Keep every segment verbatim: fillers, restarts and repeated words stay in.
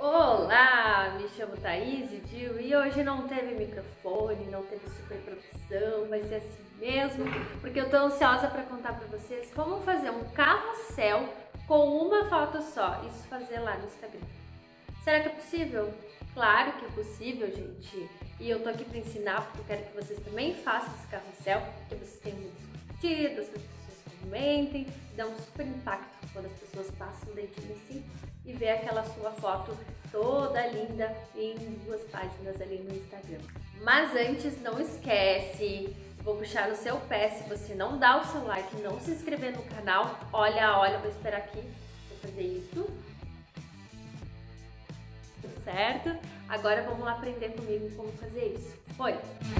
Olá, me chamo Thaís Dil e hoje não teve microfone, não teve super produção, vai ser assim mesmo, porque eu tô ansiosa para contar para vocês como fazer um carrossel com uma foto só, isso fazer lá no Instagram. Será que é possível? Claro que é possível, gente, e eu tô aqui para ensinar porque eu quero que vocês também façam esse carrossel, que vocês tenham muitos curtidas, que as pessoas comentem, dá um super impacto quando as pessoas passam o dedinho assim e ver aquela sua foto toda linda em duas páginas ali no Instagram. Mas antes, não esquece, vou puxar o seu pé se você não dá o seu like, não se inscrever no canal. Olha, olha, vou esperar aqui, vou fazer isso. Tudo certo? Agora vamos lá aprender comigo como fazer isso. Foi!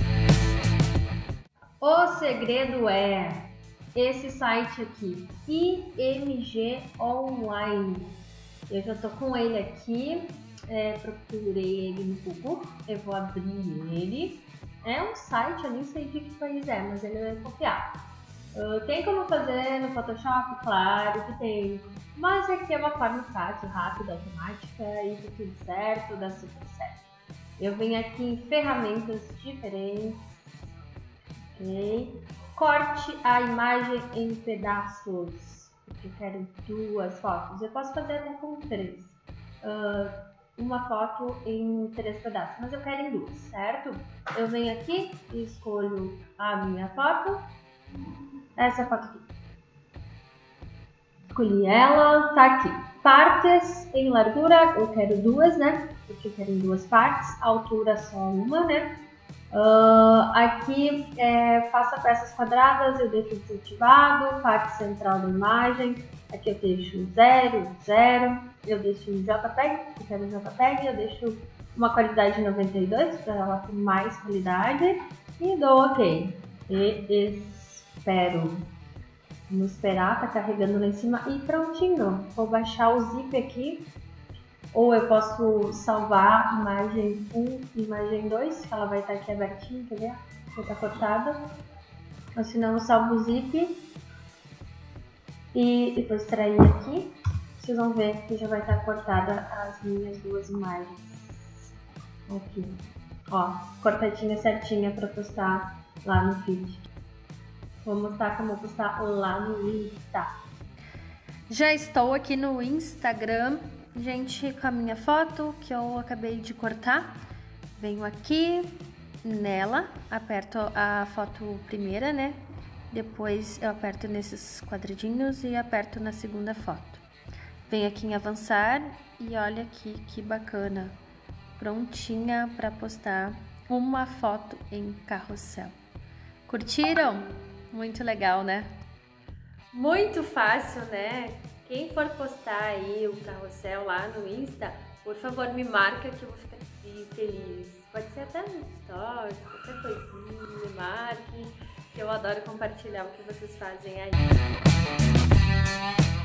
O segredo é esse site aqui, I M G Online. Eu já tô com ele aqui, é, procurei ele no Google, eu vou abrir ele. É um site, eu nem sei de que país é, mas ele é confiável. Uh, tem como fazer no Photoshop? Claro que tem, mas aqui é uma forma fácil, rápida, automática e tá tudo certo, dá super certo. Eu venho aqui em ferramentas diferentes, ok? Corte a imagem em pedaços, porque eu quero duas fotos. Eu posso fazer até com três. Uh, uma foto em três pedaços, mas eu quero em duas, certo? Eu venho aqui e escolho a minha foto. Essa foto aqui. Escolhi ela, tá aqui. Partes em largura, eu quero duas, né? Porque eu quero em duas partes. Altura só uma, né? Uh, aqui é, faça peças quadradas, eu deixo desativado, parte central da imagem, aqui eu deixo zero, zero, eu deixo JPEG, eu quero JPEG, eu deixo uma qualidade de noventa e dois para ela ter mais qualidade e dou OK. E espero, vamos esperar, tá carregando lá em cima e prontinho. Vou baixar o zip aqui. Ou eu posso salvar imagem um e imagem dois, que ela vai estar aqui abertinha, quer ver? Vai estar cortada. Ou se não, eu salvo o zip e depois extrair aqui. Vocês vão ver que já vai estar cortada as minhas duas imagens. Aqui, ó, cortadinha certinha para postar lá no feed. Vou mostrar como postar lá no Insta. Já estou aqui no Instagram. Gente, com a minha foto que eu acabei de cortar, venho aqui nela, aperto a foto primeira, né? Depois eu aperto nesses quadradinhos e aperto na segunda foto. Venho aqui em avançar e olha aqui que bacana, prontinha para postar uma foto em carrossel. Curtiram? Muito legal, né? Muito fácil, né? Quem for postar aí o carrossel lá no Insta, por favor me marca que eu vou ficar feliz. Pode ser até no stories, qualquer coisinha, me marque, que eu adoro compartilhar o que vocês fazem aí.